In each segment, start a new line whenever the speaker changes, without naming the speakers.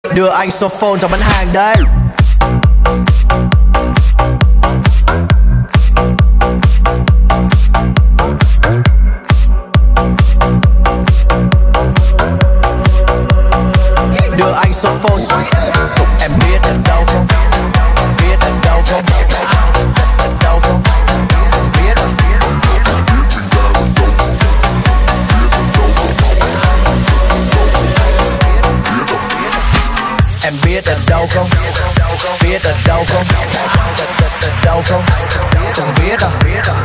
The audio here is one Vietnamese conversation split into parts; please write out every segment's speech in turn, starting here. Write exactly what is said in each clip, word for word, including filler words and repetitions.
Đưa anh số phone cho bán hàng đây. Đưa anh số phone. Em biết ở đâu không? Biết ở đâu không? Ở đâu không? Biết ở em biết ở đâu không? Biết ở đâu không? Ở đâu không? Không biết à?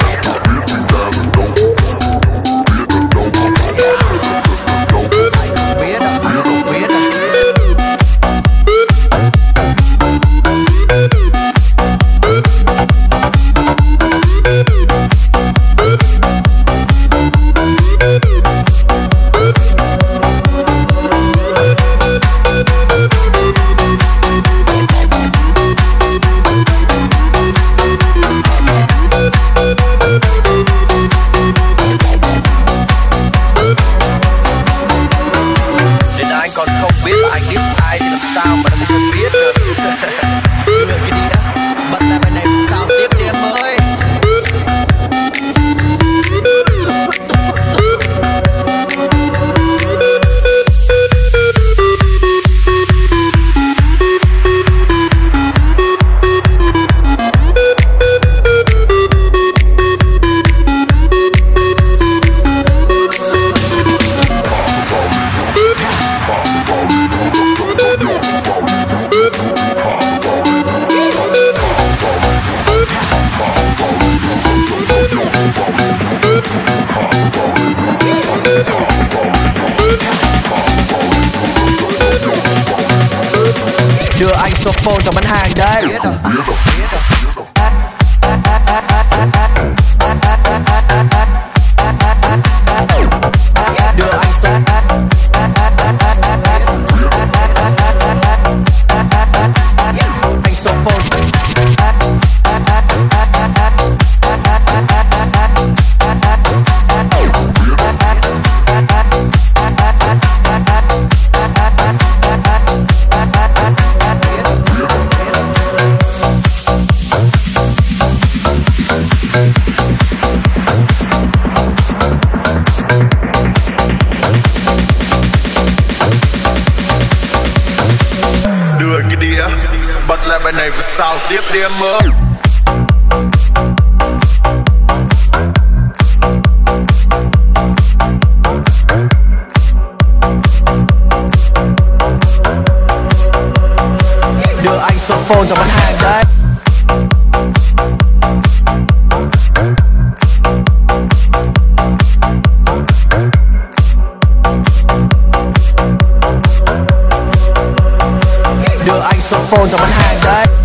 Đưa anh số phone cho bán hàng đây. Đưa anh số anh số phone.
Đưa cái đĩa bật lại bài này và sao tiếp đi em ơi.
Đưa anh số phone cho bán hàng đây. Đưa anh số phone cho bán hàng đây.